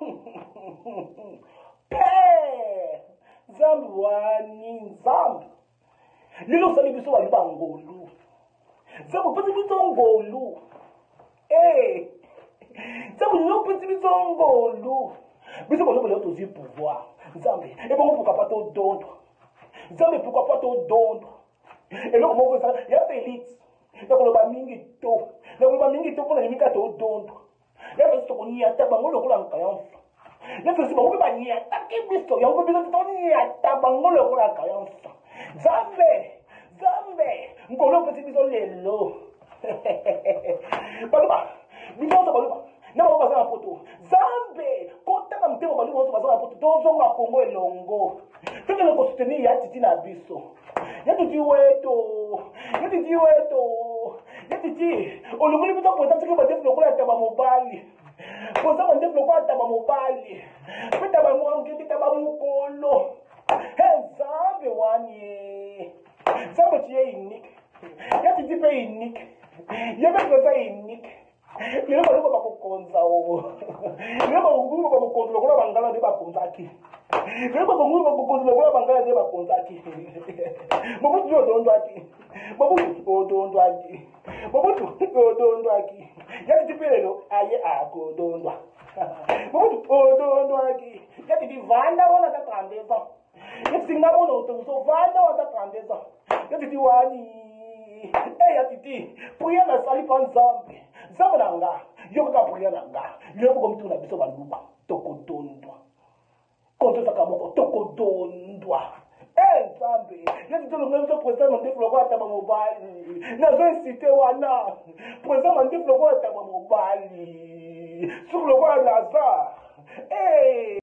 Phe Nzambi wani Nzambi lelo sali biso wa libangolu Nzambi peti bitongolu Nzambi lelo peti bitongolu biso bolo bolo tozi pouvoir Nzambi e bon pourquoi pas to dondo Nzambi pourquoi pas to dondo et là comment ça ya Félix na koloba mingi to pona limika to dondo ya Félix to konia tabango lokola nkayanfa ya Félix bango ba nia takibiso ya ngo biso to nia tabango lokola nkayanfa Zambe ngolo peti biso lelo baluba biso to baluba na ba baza poto Zambe kota ka mtemo baluba to baza poto to zonga Kongo elongo tokele ko soutenir ya titi na biso ya titi olumuli bito ko tati ke ba deflo ko la taba mobali ko sa ba deflo ko taba mobali peta ba mo ngiti taba mukolo Zambe wani Zambe tie unique ya titi pe unique ya ba ko sa unique lelo ba ko konza o lelo ba ngulu ba ko konza ko bangala de ba konza ki lelo ba ngulu ba ko konza ko bangala de ba konza ki bobo jo dondo ati bobo odondo ati bobo odondo aki ya titi pe lelo aye ako dondo bobo odondo aki ya titi vanda wona ta kandeza ya titi ngabo to so vanda wona ta kandeza ya titi wani ya titi priya na sali pa Nzambe Nzambe nanga yo ka priya nanga yo ko mtu na biso baluba tokodondwa konto sakamoko tokodondwa Nzambe yeti tolo ngelo president mandeflo ko ataba mobali na zo cité wana president mandeflo ko ataba mobali sur le roi Lazare